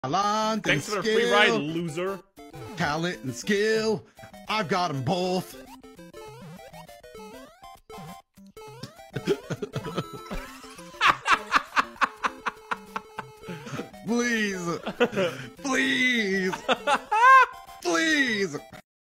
Talent Thanks and for the free ride, skill. loser. Talent and skill. I've got them both. Please. Please. Please.